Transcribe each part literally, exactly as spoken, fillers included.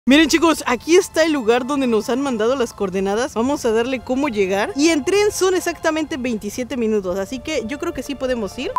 Miren chicos, aquí está el lugar donde nos han mandado las coordenadas. Vamos a darle cómo llegar. Y en tren son exactamente veintisiete minutos, así que yo creo que sí podemos ir.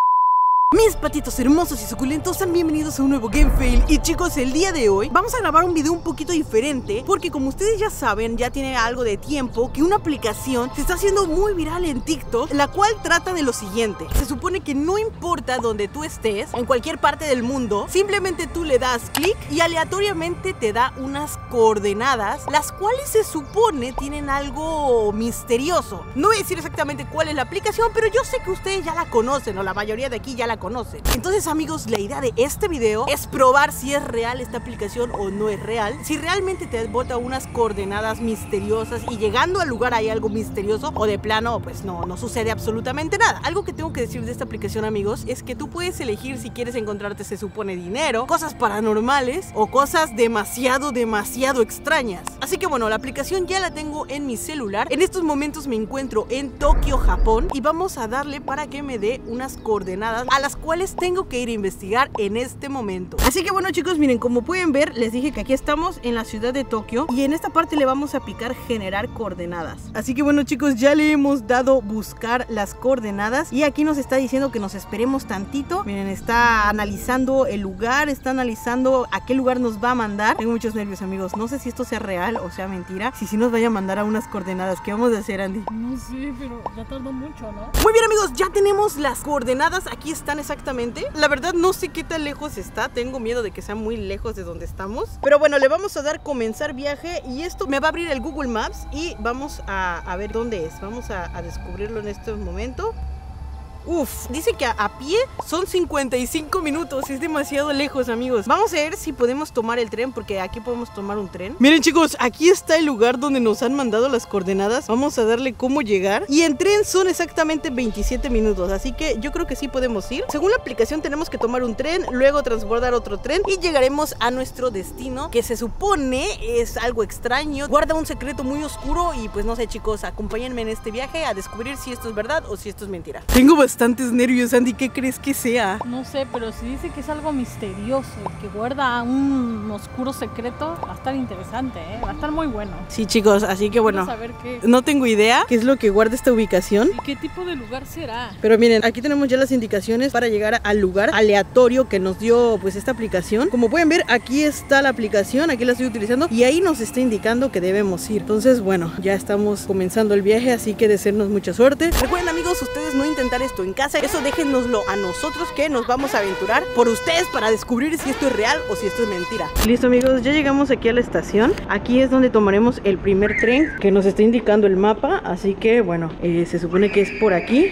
Mis patitos hermosos y suculentos, sean bienvenidos a un nuevo Game Fail. Y chicos, el día de hoy vamos a grabar un video un poquito diferente, porque como ustedes ya saben, ya tiene algo de tiempo que una aplicación se está haciendo muy viral en TikTok, la cual trata de lo siguiente. Se supone que no importa donde tú estés, en cualquier parte del mundo, simplemente tú le das clic y aleatoriamente te da unas coordenadas, las cuales se supone tienen algo misterioso. No voy a decir exactamente cuál es la aplicación, pero yo sé que ustedes ya la conocen, o la mayoría de aquí ya la conocen. Entonces amigos, la idea de este video es probar si es real esta aplicación o no es real, si realmente te bota unas coordenadas misteriosas y llegando al lugar hay algo misterioso, o de plano pues no, no sucede absolutamente nada. Algo que tengo que decir de esta aplicación amigos es que tú puedes elegir si quieres encontrarte, se supone, dinero, cosas paranormales o cosas demasiado demasiado extrañas. Así que bueno, la aplicación ya la tengo en mi celular. En estos momentos me encuentro en Tokio, Japón, y vamos a darle para que me dé unas coordenadas a las cuales tengo que ir a investigar en este momento. Así que bueno chicos, miren, como pueden ver, les dije que aquí estamos en la ciudad de Tokio y en esta parte le vamos a picar generar coordenadas. Así que bueno chicos, ya le hemos dado buscar las coordenadas y aquí nos está diciendo que nos esperemos tantito. Miren, está analizando el lugar, está analizando a qué lugar nos va a mandar. Tengo muchos nervios amigos, no sé si esto sea real o sea mentira. Si sí nos vaya a mandar a unas coordenadas, ¿qué vamos a hacer, Andy? No sé, pero ya tardó mucho, ¿no? Muy bien amigos, ya tenemos las coordenadas, aquí están exactamente. La verdad no sé qué tan lejos está, tengo miedo de que sea muy lejos de donde estamos, pero bueno, le vamos a dar comenzar viaje y esto me va a abrir el Google Maps y vamos a, a ver dónde es. Vamos a, a descubrirlo en este momento. Uf, dice que a, a pie son cincuenta y cinco minutos, es demasiado lejos amigos. Vamos a ver si podemos tomar el tren, porque aquí podemos tomar un tren. Miren chicos, aquí está el lugar donde nos han mandado las coordenadas. Vamos a darle cómo llegar. Y en tren son exactamente veintisiete minutos, así que yo creo que sí podemos ir. Según la aplicación tenemos que tomar un tren, luego transbordar otro tren y llegaremos a nuestro destino, que se supone es algo extraño, guarda un secreto muy oscuro. Y pues no sé chicos, acompáñenme en este viaje a descubrir si esto es verdad o si esto es mentira. Tengo bastante bastantes nervios, Andy, ¿qué crees que sea? No sé, pero si dice que es algo misterioso, que guarda un oscuro secreto, va a estar interesante, ¿eh? Va a estar muy bueno. Sí, chicos, así que bueno, Vamos a ver qué... no tengo idea qué es lo que guarda esta ubicación. ¿Y qué tipo de lugar será? Pero miren, aquí tenemos ya las indicaciones para llegar al lugar aleatorio que nos dio pues esta aplicación. Como pueden ver, aquí está la aplicación, aquí la estoy utilizando y ahí nos está indicando que debemos ir. Entonces, bueno, ya estamos comenzando el viaje, así que desearnos mucha suerte. Recuerden amigos, ustedes no intentar esto en casa, eso déjennoslo a nosotros, que nos vamos a aventurar por ustedes para descubrir si esto es real o si esto es mentira. Listo amigos, ya llegamos aquí a la estación. Aquí es donde tomaremos el primer tren que nos está indicando el mapa, así que bueno, eh, se supone que es por aquí.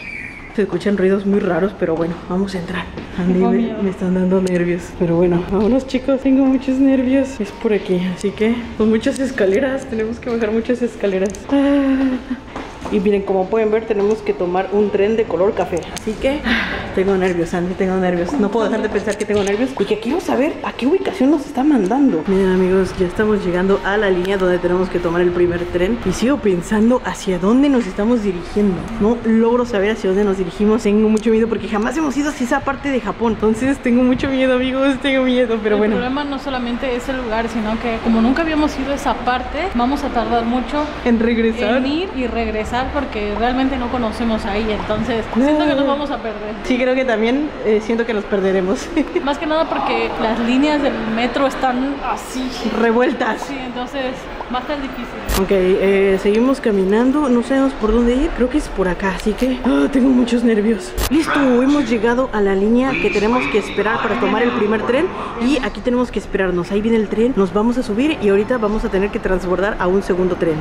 Se escuchan ruidos muy raros, pero bueno, vamos a entrar. Andy, me, me están dando nervios. Pero bueno, vámonos chicos, tengo muchos nervios. Es por aquí, así que son muchas escaleras, tenemos que bajar muchas escaleras. Ah. Y miren, como pueden ver, tenemos que tomar un tren de color café. Así que tengo nervios, Andy, tengo nervios. No puedo dejar de pensar que tengo nervios y que quiero saber a qué ubicación nos está mandando. Miren amigos, ya estamos llegando a la línea donde tenemos que tomar el primer tren. Y sigo pensando hacia dónde nos estamos dirigiendo. No logro saber hacia dónde nos dirigimos. Tengo mucho miedo porque jamás hemos ido hacia esa parte de Japón. Entonces tengo mucho miedo amigos, tengo miedo, pero el bueno. El problema no solamente es el lugar, sino que como nunca habíamos ido a esa parte, vamos a tardar mucho en regresar. En ir y regresar, porque realmente no conocemos ahí, entonces no. Siento que nos vamos a perder. Sí, creo que también eh, siento que nos perderemos. Más que nada porque las líneas del metro están así revueltas. Sí, entonces va a estar difícil. Ok, eh, seguimos caminando, no sabemos por dónde ir, creo que es por acá, así que oh, tengo muchos nervios. Listo, hemos llegado a la línea que tenemos que esperar para tomar el primer tren y aquí tenemos que esperarnos. Ahí viene el tren, nos vamos a subir y ahorita vamos a tener que transbordar a un segundo tren.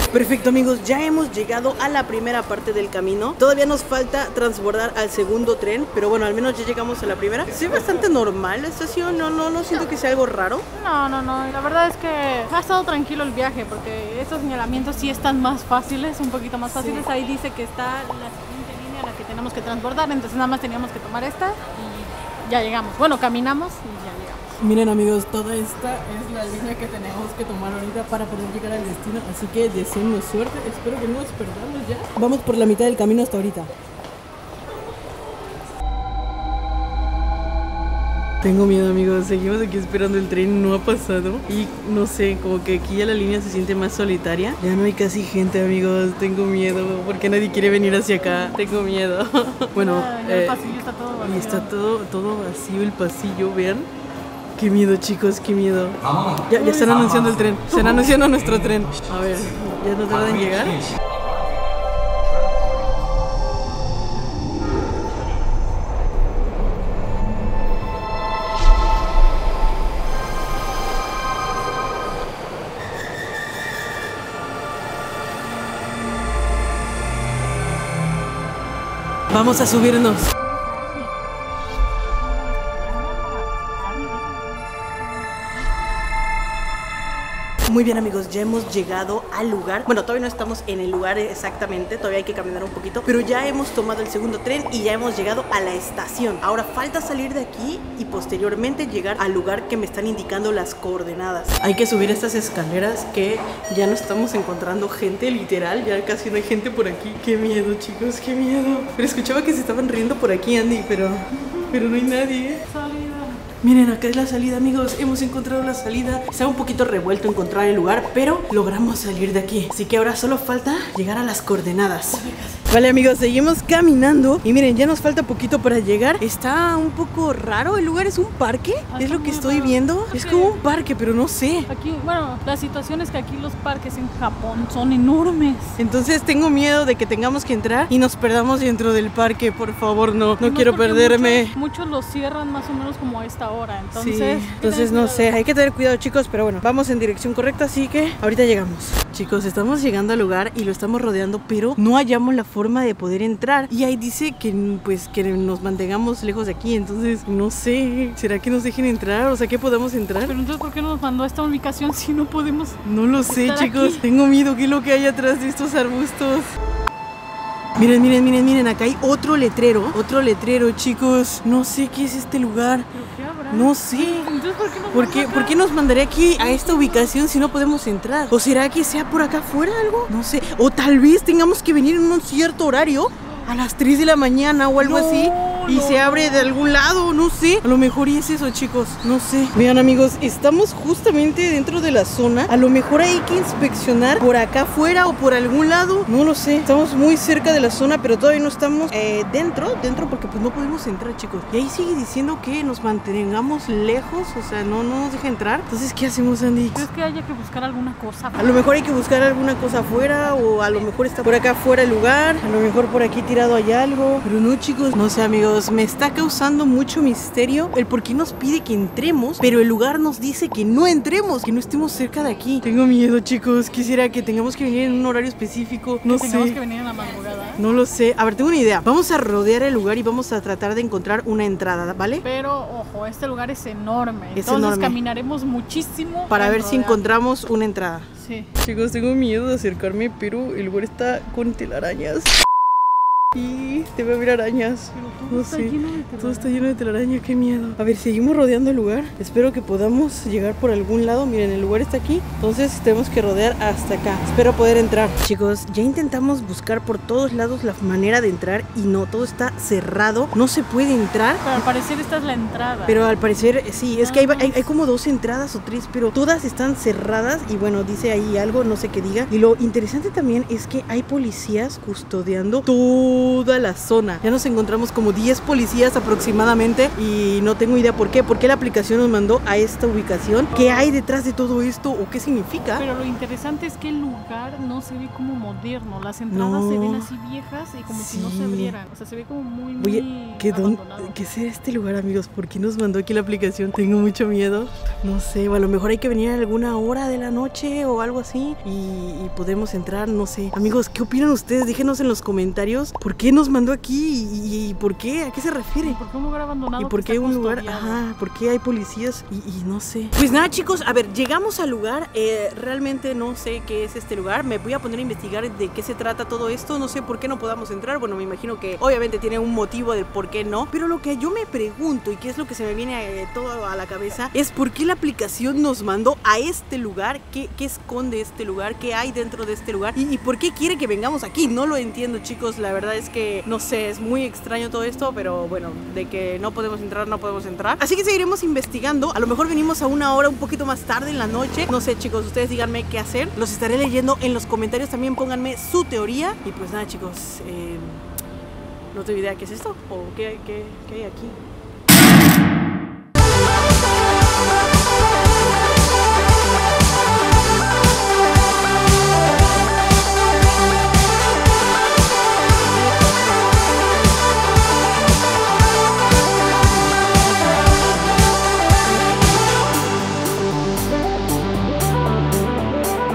Perfecto, amigos, ya hemos llegado a la primera parte del camino. Todavía nos falta transbordar al segundo tren, pero bueno, al menos ya llegamos a la primera. Sí, bastante normal la estación, no, no, no siento que sea algo raro. No, no, no, la verdad es que ha estado tranquilo el viaje, porque estos señalamientos sí están más fáciles, un poquito más fáciles. Sí. Ahí dice que está la siguiente línea a la que tenemos que transbordar, entonces nada más teníamos que tomar esta y ya llegamos. Bueno, caminamos y ya llegamos. Miren, amigos, toda esta es la línea que tenemos que tomar ahorita para poder llegar al destino, así que deseennos suerte, espero que no nos perdamos ya. Vamos por la mitad del camino hasta ahorita. Tengo miedo, amigos, seguimos aquí esperando el tren, no ha pasado y no sé, como que aquí ya la línea se siente más solitaria. Ya no hay casi gente, amigos, tengo miedo porque nadie quiere venir hacia acá, tengo miedo. Bueno, ah, eh, el pasillo está todo vacío. Y está todo, todo vacío el pasillo, vean. Qué miedo, chicos, qué miedo. Ya, ya están anunciando el tren, están anunciando nuestro tren. A ver, ya no tardan en llegar. Vamos a subirnos. Muy bien, amigos, ya hemos llegado al lugar. Bueno, todavía no estamos en el lugar exactamente, todavía hay que caminar un poquito, pero ya hemos tomado el segundo tren y ya hemos llegado a la estación. Ahora falta salir de aquí y posteriormente llegar al lugar que me están indicando las coordenadas. Hay que subir estas escaleras que ya no estamos encontrando gente, literal, ya casi no hay gente por aquí. Qué miedo, chicos, qué miedo. Pero escuchaba que se estaban riendo por aquí, Andy, pero, pero no hay nadie. Miren, acá es la salida, amigos, hemos encontrado la salida. Está un poquito revuelto encontrar el lugar, pero logramos salir de aquí. Así que ahora solo falta llegar a las coordenadas. Vale, amigos, seguimos caminando. Y miren, ya nos falta poquito para llegar. Está un poco raro, el lugar es un parque. Ah, es lo que estoy raro. viendo. Es como un parque, pero no sé. Aquí, bueno, la situación es que aquí los parques en Japón son enormes. Entonces tengo miedo de que tengamos que entrar y nos perdamos dentro del parque. Por favor, no, no No, quiero perderme. Muchos, muchos los cierran más o menos como a esta hora. Entonces, sí, entonces no sé, hay que tener cuidado, chicos, pero bueno, vamos en dirección correcta, así que ahorita llegamos. Chicos, estamos llegando al lugar y lo estamos rodeando, pero no hallamos la forma de poder entrar. Y ahí dice que pues que nos mantengamos lejos de aquí, entonces no sé, ¿será que nos dejen entrar? O sea, que podamos entrar. Pero entonces, ¿por qué nos mandó a esta ubicación si no podemos? No lo sé, estar chicos, aquí? tengo miedo. ¿Qué es lo que hay atrás de estos arbustos? Miren, miren, miren, miren, acá hay otro letrero, otro letrero, chicos. No sé qué es este lugar. ¿Pero qué habrá? No sé. Entonces, ¿por qué nos ¿Por mandó qué, acá? ¿Por qué nos mandaría aquí a esta ubicación si no podemos entrar? ¿O será que sea por acá afuera algo? No sé. O tal vez tengamos que venir en un cierto horario, a las tres de la mañana o algo No, así. Y no, se abre de algún lado, no sé. A lo mejor y es eso, chicos, no sé. Vean, amigos, estamos justamente dentro de la zona. A lo mejor hay que inspeccionar por acá afuera o por algún lado. No lo sé. Estamos muy cerca de la zona, pero todavía no estamos eh, dentro, dentro porque pues no podemos entrar, chicos. Y ahí sigue diciendo que nos mantengamos lejos, o sea, no, no nos deja entrar. Entonces, ¿qué hacemos, Andy? ¿Crees que haya que buscar alguna cosa? A lo mejor hay que buscar alguna cosa afuera, o a lo mejor está por acá afuera el lugar, a lo mejor por aquí tirado hay algo. Pero no, chicos, no sé, amigos, me está causando mucho misterio el por qué nos pide que entremos, pero el lugar nos dice que no entremos, que no estemos cerca de aquí. Tengo miedo, chicos. Quisiera que tengamos que venir en un horario específico. No que tengamos sé. que venir en la madrugada. No lo sé. A ver, tengo una idea. Vamos a rodear el lugar y vamos a tratar de encontrar una entrada, ¿vale? Pero, ojo, este lugar es enorme. Es Entonces enorme. caminaremos muchísimo Para en ver si rodear. encontramos una entrada. Sí. Chicos, tengo miedo de acercarme, pero el lugar está con telarañas. Y debe haber arañas. Pero todo No está sé. lleno de Todo está lleno de telaraña, qué miedo. A ver, seguimos rodeando el lugar. Espero que podamos llegar por algún lado. Miren, el lugar está aquí, entonces tenemos que rodear hasta acá. Espero poder entrar. Chicos, ya intentamos buscar por todos lados la manera de entrar y no, todo está cerrado. No se puede entrar. Pero al parecer esta es la entrada. Pero al parecer, sí, es que hay, Ah. hay, hay como dos entradas o tres, pero todas están cerradas. Y bueno, dice ahí algo, no sé qué diga. Y lo interesante también es que hay policías custodiando todo toda la zona. Ya nos encontramos como diez policías aproximadamente y no tengo idea por qué. ¿Por qué la aplicación nos mandó a esta ubicación? ¿Qué hay detrás de todo esto o qué significa? Pero lo interesante es que el lugar no se ve como moderno. Las entradas No. se ven así viejas y como Sí. si no se abrieran. O sea, se ve como muy, muy Oye, ¿qué, don, abandonado. ¿qué será este lugar, amigos? ¿Por qué nos mandó aquí la aplicación? Tengo mucho miedo. No sé, o a lo mejor hay que venir a alguna hora de la noche o algo así y, y podemos entrar, no sé. Amigos, ¿qué opinan ustedes? Déjenos en los comentarios por qué nos mandó aquí y, y por qué, a qué se refiere. ¿Por qué un lugar abandonado? ¿Y por que qué está un lugar? custodiado? Ajá, ¿por qué hay policías? Y, y no sé. Pues nada, chicos, a ver, llegamos al lugar. Eh, realmente no sé qué es este lugar. Me voy a poner a investigar de qué se trata todo esto. No sé por qué no podamos entrar. Bueno, me imagino que obviamente tiene un motivo del por qué no. Pero lo que yo me pregunto y qué es lo que se me viene eh, todo a la cabeza es por qué la aplicación nos mandó a este lugar. ¿Qué, qué esconde este lugar? ¿Qué hay dentro de este lugar? ¿Y, y por qué quiere que vengamos aquí? No lo entiendo, chicos. La verdad es que no sé, es muy extraño todo esto. Pero bueno, de que no podemos entrar, no podemos entrar. Así que seguiremos investigando. A lo mejor venimos a una hora un poquito más tarde en la noche. No sé, chicos, ustedes díganme qué hacer. Los estaré leyendo en los comentarios. También pónganme su teoría. Y pues nada, chicos, eh, no tengo idea qué es esto o qué, qué, qué hay aquí.